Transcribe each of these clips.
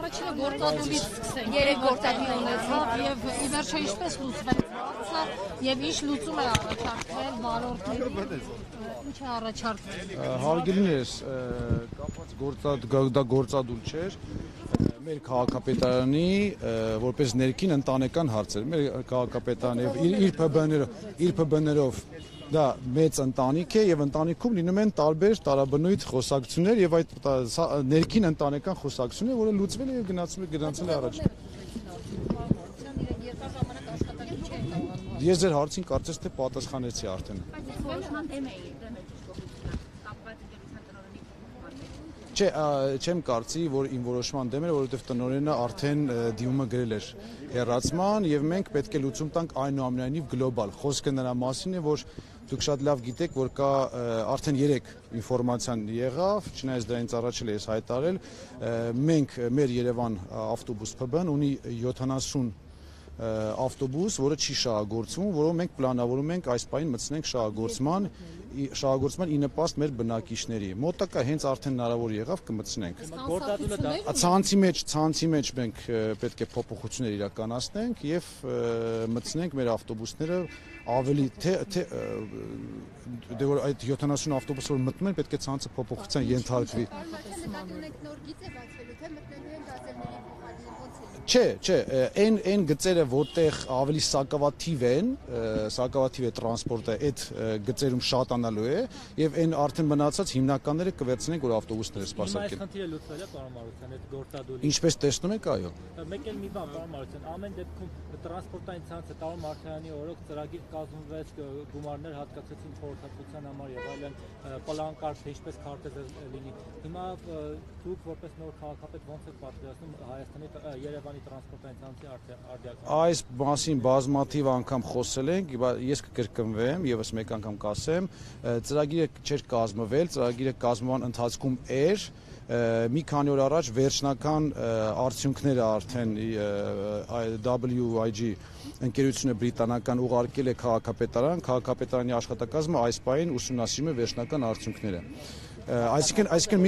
առաջինը գործադուլից սկսենք։ Երեք գործադուլ ունեցավ եւ ի վերջո ինչպես լուծվեց հարցը եւ ինչ լուծում է առաջարկվել վարորդներին։ Ինչ է առաջարկվել։ Հարգելիներս, կապված գործադուլ չէր։ Մեր քաղաքապետարանի որպես ներքին ընտանեկան հարցեր։ Մեր քաղաքապետարանը իր ՓԲ-ներով դա մեծ ընտանիք է եւ ընտանիքում լինում են տարբեր տարաբնույթ խոսակցություններ եւ այդ ներքին ընտանեկան խոսակցությունները, որը լուծվել է եւ գնացել է առաջ։ Ես ձեր հարցին կարծես թե պատասխանեցի արդեն։ Չէ, չեմ կարծի, որ իմ որոշման դեմ էր, որովհետև տնօրենը արդեն դիմումը գրել էր հեռացման եւ մենք պետք է լուծում տանք այնուամենայնիվ գլոբալ։ Խոսքը նրա մասին է, որ դուք շատ լավ գիտեք, որ կա արդեն 3 ինֆորմացիան եղավ, չնայած դրանից առաջ էլ ես հայտարարել, մենք մեր Երևան ավտոբուս ՓԲ-ն ունի 70 ավտոբուս, որը չի շահագործվում, որով մենք պլանավորում ենք այս պահին մտցնենք շահագործման ի նպաստ մեր բնակիչների։ Մոտակա հենց արդեն հնարավոր եղավ կմտցնենք։ Ցանցի մեջ մենք պետք է փոփոխություններ իրականացնենք եւ մտցնենք մեր ավտոբուսները ավելի դե որ այդ 70 ավտոբուս որ մտնում են պետք է ցանցը փոփոխության ենթարկվի։ Չէ, այն գծերը, որտեղ ավելի սակավաթիվ է տրանսպորտը, այդ գծերում շատանալու է եւ այն արդեն մնացած հիմնականները կվերցնենք, որ ավտոբուսները սպասարկեն։ Այս խնդիրը լուծվել է, պարոն Մարության, այդ գործադուլի։ Ինչպես տեսնում եք, այո։ Մեկ էլ մի բան, պարոն Մարության, ամեն դեպքում տրանսպորտային ցանցը տարում Մարտիրոսյանի օրոք ծրագիր կազմվեց, գումարներ հատկացեցին խորհրդատվության համար եւ այլն, պլան կար, թե ինչպես քարտեզ լինի։ Հիմա դուք որպես նոր քաղաքապետ ո՞նց եք պատկերացնում Հայաստանի Երևանի տրանսպորտային ցանցի արդյունքը։ Այս մասին բազմաթիվ անգամ խոսել ենք, ես կկրկնվեմ, եւս մեկ անգամ կասեմ, ծրագիրը չէր կազմվել, ծրագիրը կազմման ընթացքում էր, մի քանի օր առաջ վերջնական արդյունքները արդեն WIG ընկերությունը բրիտանական ուղարկել է քաղաքապետարան, քաղաքապետարանի աշխատակազմը այս պահին ուսումնասիրում է վերջնական արդյունքները։ Այսինքն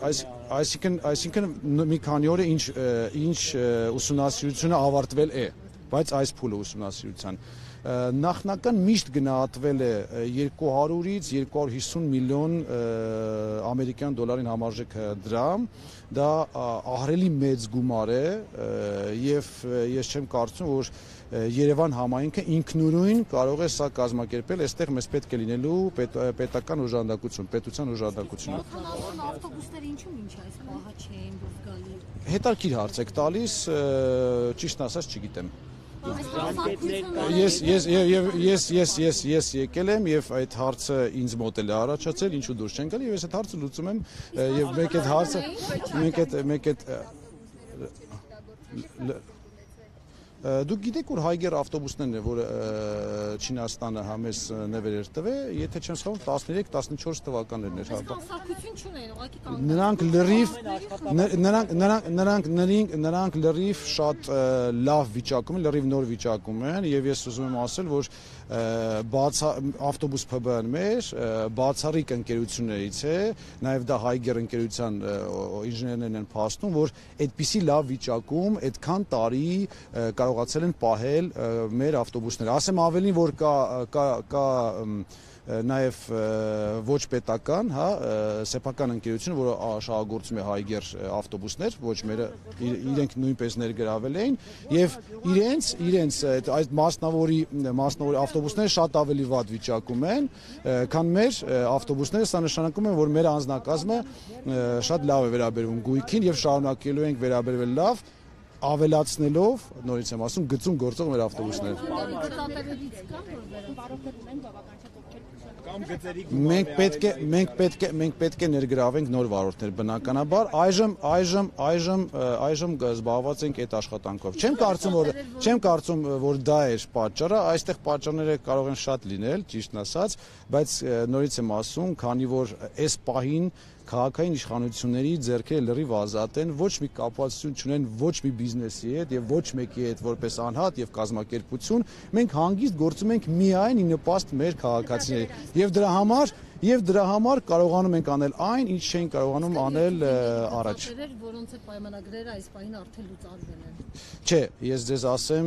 մի քանի օր է ինչ ուսումնասիրությունը ավարտվել է, բայց այս փուլը ուսումնասիրության նախնական միշտ գնահատվել է 200-ից 250 միլիոն ամերիկյան դոլարին համարժեք դրամ, դա ահռելի մեծ գումար է եւ ես չեմ կարծում, որ Երևան համայնքը ինքնուրույն կարող է սա կազմակերպել, այստեղ մեզ պետք է լինելու պետական օժանդակություն, պետության օժանդակություն։ Ավտոբուսները ինչու ինչ այս պահը չեն դուրս գալի։ Հետաքրքիր հարց եք տալիս, ճիշտն ասած չգիտեմ։ Ես եկել եմ եւ այդ հարցը ինձ մոտ էլ է առաջացել, ինչու դուրս չեն գալի եւ ես այդ հարցը լուծում եմ եւ Դուք գիտեք, որ Հայգեր ավտոբուսներն է, որ Չինաստանը համես նվեր էր տվել, եթե չեմ սխալվում 13-14 թվականներն էր։ Նրանք լրիվ շատ լավ վիճակում են, լրիվ նոր վիճակում են եւ ես ուզում եմ ասել, որ ավտոբուս ՓԲ-ն մեր բացառիկ ընկերություններից է, նաեւ դա Հայգեր ընկերության ինժեներներն են փաստում, որ այդպիսի լավ վիճակում այդքան տարի կարողացել են պահել մեր ավտոբուսները։ Ասեմ ավելին, որ կա նաև ոչ պետական, սեփական ընկերություն, որը շահագործում է Հայգեր ավտոբուսներ, ոչ մերը իրենք նույնպես ներգրավել էին եւ իրենց այդ մասնավորի ավտոբուսները շատ ավելի վատ վիճակում են, քան մեր ավտոբուսները, սա նշանակում է, որ մեր անձնակազմը շատ լավ է վերաբերվում գույքին եւ շարունակելու ենք վերաբերվել լավ, ավելացնելով, նորից եմ ասում, գծում գործող մեր ավտոբուսներ։ Մենք պետք է ներգրավենք նոր վարորդներ բնականաբար, այժմ զբաղված ենք այդ աշխատանքով։ Չեմ կարծում, որ դա էր պատճառը, այստեղ պատճառները կարող են շատ լինել, ճիշտն ասած, բայց նորից եմ ասում, քանի որ այս պահին քաղաքային իշխանությունների ձեռքերը լրիվ ազատ են, ոչ մի կապվածություն չունեն ոչ մի բիզնեսի հետ եւ ոչ մեկի հետ որպես անհատ եւ կազմակերպություն, մենք հանգիստ գործում ենք միայն ի նպաստ մեր քաղաքացիների եւ եւ դրա համար կարողանում ենք անել այն, ինչ չէին կարողանում անել առաջ։ Որոնց է պայմանագրերը այս պահին արդեն լուծարվել են։ Չէ, ես ձեզ ասեմ,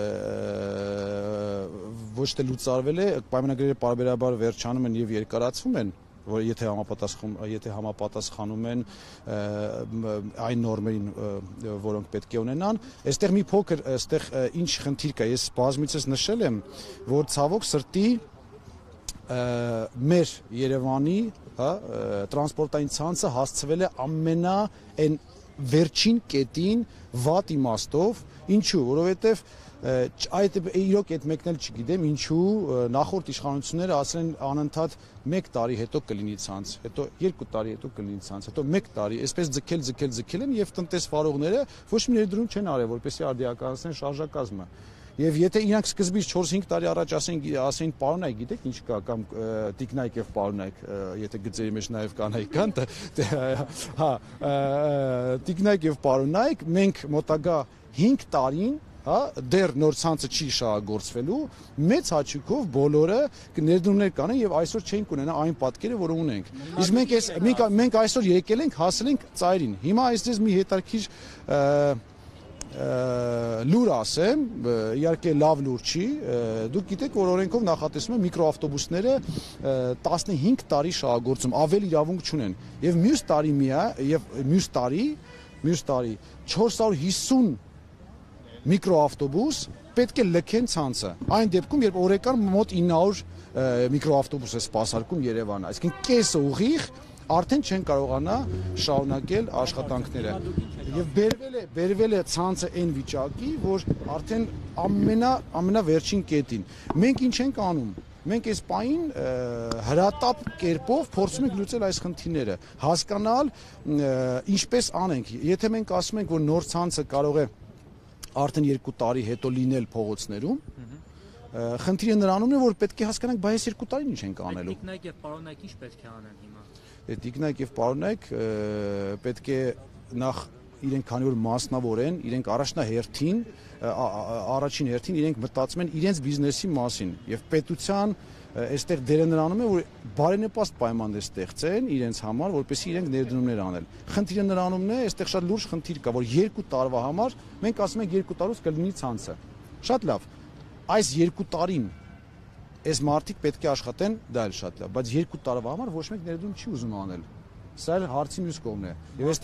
ոչ թե լուծարվել է, պայմանագրերը պարբերաբար վերջանում են եւ երկարացվում են, որ եթե համապատասխանում են այն նորմերին, որոնք պետք է ունենան, այստեղ մի փոքր, այստեղ ինչ խնդիր կա, ես բազմիցս նշել եմ, որ ցավոք սրտի մեր Երևանի, հա, տրանսպորտային ցանցը հասցվել է այն վերջին կետին վատ իմաստով, ինչու, որովհետև այդ իրոք այդ մեկն էլ չգիտեմ ինչու նախորդ իշխանությունները ասել են անընդհատ 1 տարի հետո կլինի ցանց, հետո 2 տարի հետո կլինի ցանց, հետո 1 տարի, այսպես ձգել են եւ տնտեսվարողները ոչ մի ներդրում չեն արել, որպեսզի արդիականացնեն շարժակազմը։ Եվ եթե իրանք սկզբից 4-5 տարի առաջ ասեին պարոնայք, գիտեք ինչ կա, կամ տիկնայք եւ պարոնայք, եթե գծերի մեջ նաեւ կանայք կան, հա, տիկնայք եւ պարոնայք, մենք մոտակա 5 տարին, հա, դեռ նոր ցանցը չի շահագործվելու, մեծ հաճույքով բոլորը ներդրումներ կանեն եւ այսօր չենք ունենա այն պատկերը, որը ունենք։ Իսկ մենք այսօր եկել ենք, հասել ենք ծայրին։ Հիմա այսպես մի հետաքրքիր լուր ասեմ, իհարկե լավ լուր չի, դուք գիտեք, որ օրենքով նախատեսվում է միկրոավտոբուսները 15 տարի շահագործում, ավել իրավունք չունեն։ Եվ մյուս տարի 450 միկրոավտոբուս պետք է լքեն ցանցը։ Այն դեպքում, երբ օրեկան մոտ 900 միկրոավտոբուս է սպասարկում Երևանը, այսինքն կեսը ուղիղ արդեն չեն կարողանա շարունակել աշխատանքները։ Եվ բերվել է ցանցը այն վիճակի, որ արդեն ամենավերջին կետին։ Մենք ինչ ենք անում։ Մենք այս պահին հրատապ կերպով փորձում ենք լուծել այս խնդիրները, հասկանալ ինչպես անենք։ Եթե մենք ասում ենք, որ նոր ցանցը կարող է արդեն 2 տարի հետո լինել փողոցներում, խնդիրը նրանում է, որ պետք է հասկանանք, բայց 2 տարին ինչ ենք անելու։ Տիկնայք եւ պարոնայք ինչ պետք է անեն հիմա։ Տիկնայք եւ պարոնայք պետք է նախ իրենք քանի որ մասնավոր են, իրենք առաջին հերթին իրենք մտածում են իրենց բիզնեսի մասին եւ պետության այստեղ դերը նրանում է, որ բարենպաստ պայմաններ ստեղծեն իրենց համար, որպեսզի իրենք ներդրումներ անեն։ Խնդիրը նրանումն է, այստեղ շատ լուրջ խնդիր կա, որ 2 տարվա համար մենք ասում ենք 2 տարուց կլինի ցանցը։ Շատ լավ։ Այս 2 տարին այս մարդիկ պետք է աշխատեն, դա էլ շատ լավ, բայց 2 տարվա համար ոչ մեկ ներդրում չի ուզում անել։ Սա էլ հարցի մյուս կողմն է։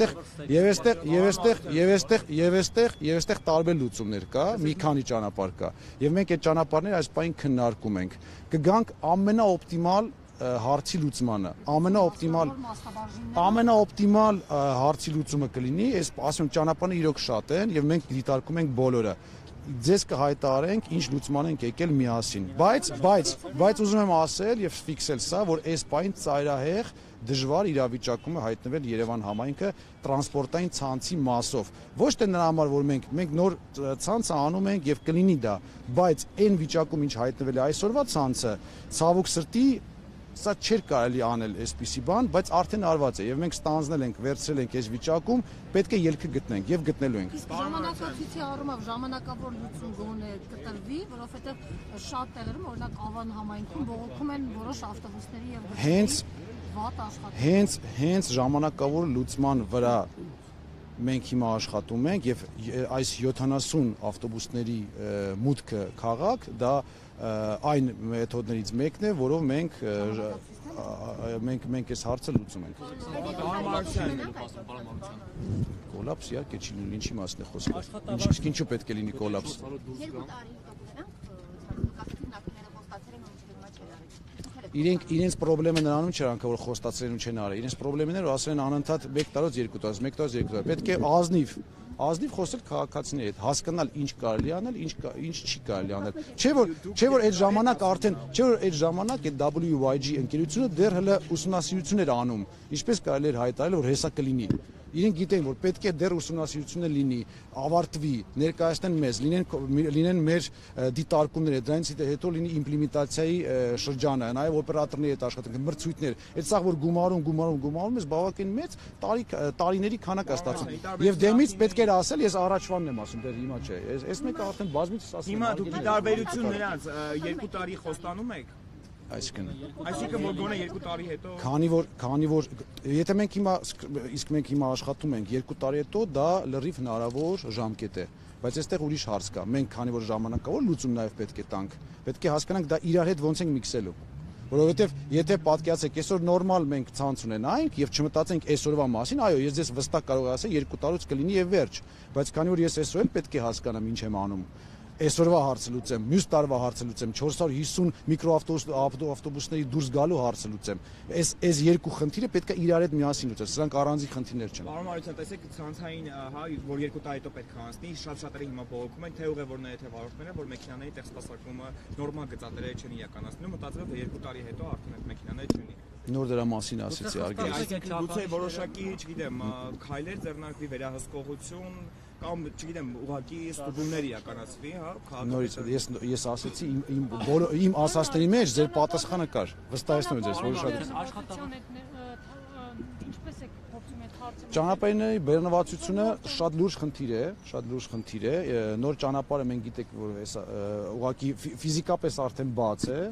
Եվ այստեղ տարբեր լուծումներ կա, մի քանի ճանապարհ կա։ Եվ մենք այդ ճանապարհները այս պահին քննարկում ենք։ Կգանք ամենաօպտիմալ հարցի լուծմանը, ամենաօպտիմալ հարցի լուծումը կլինի, այս ասում ճանապարհները իրոք շատ են եւ մենք դիտարկում ենք բոլորը։ Ձեզ կհայտարարենք ինչ լուծման ենք եկել միասին, բայց ուզում եմ ասել եւ ֆիքսել սա, որ այս պահին ծայրահեղ դժվար իրավիճակում է հայտնվել Երևան համայնքը տրանսպորտային ցանցի մասով։ Ոչ թե նրա համար, որ մենք նոր ցանցը անում ենք եւ կլինի դա, բայց այն վիճակում ինչ հայտնվել է այսօրվա ցանցը, ցավոք սրտի սա չէր կարելի անել այսպիսի բան, բայց արդեն արված է եւ մենք ստանձնել ենք, վերցրել ենք այս վիճակում, պետք է ելքը գտնենք եւ գտնելու ենք։ Ժամանակացույցի առումով ժամանակավոր լուծում գոնե կտրվի, որովհետեւ շատ տեղերում, օրինակ Ավան համայնքում բողոքում են որոշ ավտոբուսների եւ հենց ժամանակավոր լուծման վրա մենք հիմա աշխատում ենք եւ այս 70 ավտոբուսների մուտքը քաղաք դա այն մեթոդներից մեկն է, որով մենք այս հարցը լուծում ենք։ Կոլապս իհարկե չի լինի, ինչի մասն է խոսքը։ Իսկ ինչու պետք է լինի կոլապս։ Իրենց խնդրեմը նրանում չէ, որ խոստացրել են ու չեն արել։ Իրենց խնդրեմն էր, որ ասել են անընդհատ 1 տարուց 2 տարուց, 1 տարուց 2 տարուց։ Պետք է ազնիվ խոսել քաղաքացիների հետ, հասկանալ ինչ կարելի անել, ինչ չի կարելի անել։ Չէ որ այդ ժամանակ արդեն, այդ WYG ընկերությունը դեռ հələ ուսումնասիրություն էր անում, ինչպես կարելի էր հայտարարել, որ հեսա կլինի։ Իրենք գիտեն, որ պետք է դեռ ուսումնասիրությունը լինի, ավարտվի, ներկայացնեն մեզ, լինեն մեր դիտարկումները, դրանից հետո լինի իմպլեմենտացիայի շրջանը, նաև օպերատորների հետ աշխատանք, մրցույթներ, այդ սաղ որ գումարում ես բավականին մեծ տարիների քանակ է ստացվում։ Եվ դեմից պետք էր ասել, ես առաջվանն եմ ասում, դեռ հիմա չէ։ Այս մեկը արդեն բազմիցս ասել եմ։ Հիմա դուք ի տարբերություն նրանց 2 տարի խոստանում եք։ Այսինքն որ գոնե 2 տարի հետո Քանի որ եթե մենք հիմա աշխատում ենք 2 տարի հետո, դա լրիվ հնարավոր ժամկետ է, բայց այստեղ ուրիշ հարց կա։ Մենք քանի որ ժամանակավոր լուծում նաև պետք է տանք, պետք է հասկանանք դա իրար հետ ոնց ենք միքսելու։ Որովհետև եթե պատկերացեք, այսօր նորմալ մենք ցանց ունենայինք եւ չմտածենք այսօրվա մասին, այո, ես ձեզ վստահ կարող եմ ասել 2 տարուց կլինի եւ վերջ, բայց քանի որ ես այսօր էլ պետք է հասկանամ ինչ եմ անում, այսօրվա հարցը լուծեմ, մյուս տարվա հարցը լուծեմ, 450 միկրոավտոբուսների դուրս գալու հարցը լուծեմ։ Այս երկու խնդիրը պետք է իրար հետ միասին լուծել, սրանք առանձին խնդիրներ չեն։ Պարոն Մարության, տեսեք, ցանցային, հա, որ 2 տարի հետո պետք է անցնի, շատերը հիմա բողոքում են, թե ուղևորները, թե վարորդները, որ մեքենաների տեխսպասարկումը նորմալ գծատերերը չեն իրականացնում, մտածելով թե 2 տարի հետո արդեն այդ մեքենաները չունի։ Նոր դրա մասին ասեցի արգելից։ Այսինքն գուցե որոշակի, չգիտեմ, քայլեր ձեռնարկվի վերահսկողություն կամ չգիտեմ, ուղղակի ստուգումներ իրականացվի, հա, նորից ես ասեցի իմ ասածների մեջ ձեր պատասխանը կար։ Վստահեցնում եմ ձեզ որոշակի։ Ինչպես է փորձում եք հարցը։ Ճանապարհների բեռնվածությունը շատ լուրջ խնդիր է, նոր ճանապարհը մենք գիտենք, որ ուղղակի ֆիզիկապես արդեն բաց է,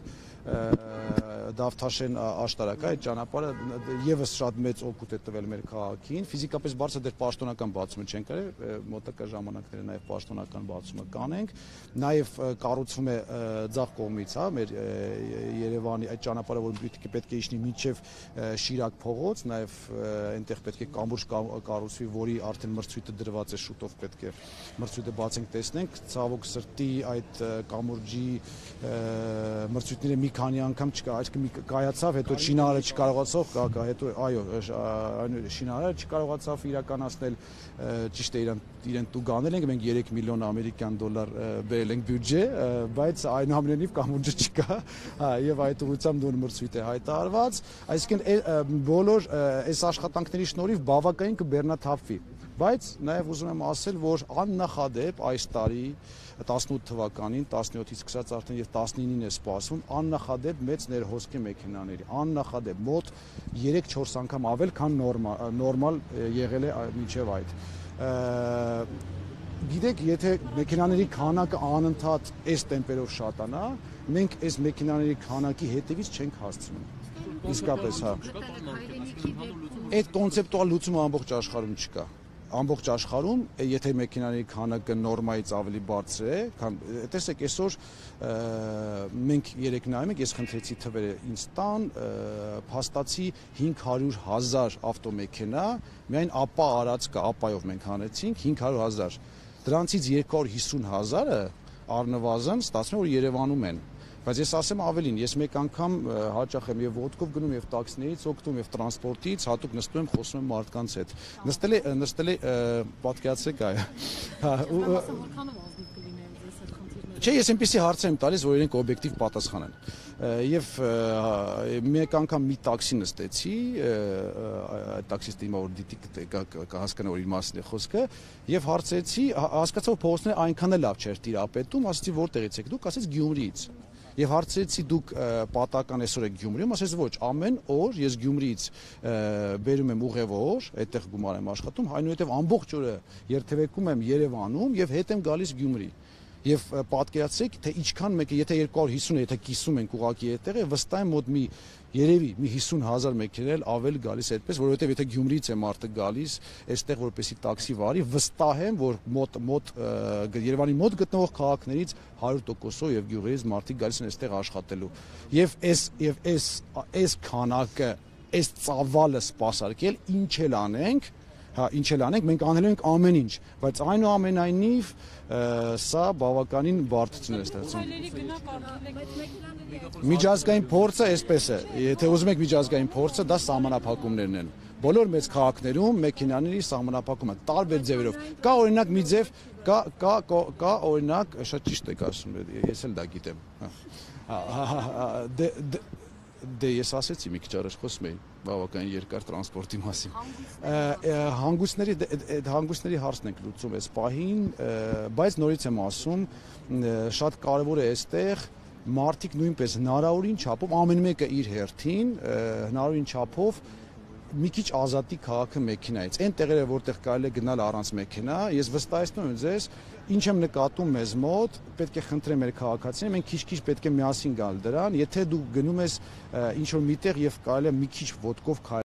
Դավթաշեն աշտարակը այդ ճանապարհը եւս շատ մեծ օգուտ է տվել մեր քաղաքին, ֆիզիկապես բարձր դեռ պաշտոնական բացումը չեն կարել, մոտակա ժամանակները նաեւ պաշտոնական բացումը կանենք, նաեւ կառուցվում է ձախ կողմից, հա, մեր Երևանի այդ ճանապարհը, որ պետք է իջնի մինչեւ Շիրակ փողոց, նաեւ այնտեղ պետք է կամուրջ կառուցվի, որի արդեն մրցույթը դրված է, շուտով պետք է մրցույթը բացենք, տեսնենք, ցավոք սրտի այդ կամուրջի մրցույթները մի քանի անգամ կայացավ, հետո շինարարը չկարողացավ, հետո այո, շինարարը չկարողացավ իրականացնել, ճիշտ է իրեն տուգանել ենք, մենք 3 միլիոն ամերիկյան դոլար բերել ենք բյուջե, բայց այնուամենայնիվ կամուրջը չկա, եւ այդ ուղղությամբ նոր մրցույթ է հայտարարված, այսինքն բոլոր այս աշխատանքների շնորհիվ բավականին կբեռնաթափվի, բայց նաեւ ուզում եմ ասել, որ աննախադեպ այս տարի 18 թվականին 17-ից սկսած արդեն եւ 19-ին է սպասվում աննախադեպ մեծ ներհոսք է մեքենաների, աննախադեպ մոտ 3-4 անգամ ավել, քան նորմալ եղել է մինչեւ այդ։ Գիտեք, եթե մեքենաների քանակը անընդհատ այս տեմպերով շատանա, մենք այս մեքենաների քանակի հետևից չենք հասցնում։ Իսկապես, հա։ Այդ կոնցեպտուալ լուծումը ամբողջ աշխարհում չկա։ Ամբողջ աշխարհում, եթե մեքենաների քանակը նորմայից ավելի բարձր է, տեսեք, այսօր մենք երեք նայում ենք, ես խնդրեցի թվերը ինձ տան, փաստացի 500,000 ավտոմեքենա, միայն ԱՊԱ արած կա, ԱՊԱ-ով մենք հանեցինք 500,000, դրանցից 250,000-ը առնվազն ստացվում է, որ Երևանում են։ Բայց ես ասեմ ավելին, ես մեկ անգամ հաճախ եմ եւ ոտքով գնում եւ տաքսիներից օգտվում եւ տրանսպորտից, հատուկ նստում եմ, խոսում եմ մարդկանց հետ։ Նստել է պատկերացրեք այո։ Չէ, ես այնպեսի հարց եմ տալիս, որ իրենք օբյեկտիվ պատասխան են։ Եվ մեկ անգամ մի տաքսի նստեցի, այդ տաքսիստը հիմա որ դիտի կհասկանա, որ իր մասին է խոսքը, եւ հարցրեցի, հասկացա, որ փողոցները այնքան էլ լավ չէր տիրապետում, ասացի որտեղից եք դուք, ասեց Գյումրիից։ Եվ հարցրեցի դուք պատական այսօր եք Գյումրիում, ասեց ոչ, ամեն օր ես Գյումրիից բերում եմ ուղևոր, այդտեղ գումար եմ աշխատում, այնուհետև ամբողջ օրը երթևեկում եմ Երևանում եւ հետ եմ գալիս Գյումրի։ Եվ պատկերացրեք, թե ինչքան մեկը, եթե 250 է, եթե կիսում ենք ուղակի այդտեղ, վստահ եմ մոտ երևի մի 50,000 մեքենա ավել գալիս այդպես, որովհետև եթե Գյումրիից է մարդը գալիս, այստեղ որպեսի տաքսի վարի, վստահ եմ, որ մոտ Երևանի մոտ գտնվող քաղաքներից 100%-ով եւ գյուղերից մարդիկ գալիս են այստեղ աշխատելու։ Եվ այս քանակը, այս ծավալը սպասարկել, ինչ էլ անենք, մենք անելու ենք ամեն ինչ, բայց այնուամենայնիվ սա բավականին բարդություն է ստեղծում։ Միջազգային փորձը այսպես է, եթե ուզում եք միջազգային փորձը, դա սահմանափակումներն են։ Բոլոր մեծ քաղաքներում մեքենաների սահմանափակումը տարբեր ձևերով։ Կա օրինակ մի ձև, կա օրինակ, շատ ճիշտ եք ասում, ես էլ դա գիտեմ։ Դե ես ասեցի մի քիչ առաջ խոսում էի բավականին երկար տրանսպորտի մասին։ Հանգույցների հարցն ենք լուծում այս պահին, բայց նորից եմ ասում, շատ կարևոր է այստեղ մարդիկ նույնպես հնարավորին չափով ամեն մեկը իր հերթին հնարավորին չափով մի քիչ ազատի քաղաքը մեքենայից։ Այն տեղերը, որտեղ կարելի է գնալ առանց մեքենա, ես վստահեցնում եմ ձեզ, ինչ եմ նկատում մեզ մոտ, պետք է խնդրեմ մեր քաղաքացիներին, մենք քիչ-քիչ պետք է միասին գալ դրան, եթե դու գնում ես ինչ որ միտեղ եւ կարելի է մի քիչ ոտքով